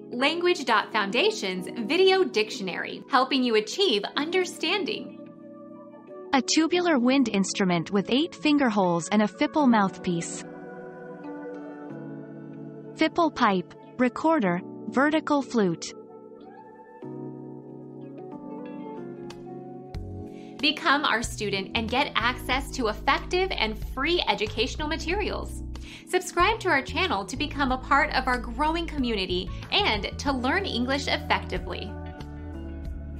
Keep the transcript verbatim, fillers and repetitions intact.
Language.Foundation's Video Dictionary, helping you achieve understanding. A tubular wind instrument with eight finger holes and a FIPPLE mouthpiece. FIPPLE pipe, recorder, vertical flute. Become our student and get access to effective and free educational materials. Subscribe to our channel to become a part of our growing community and to learn English effectively.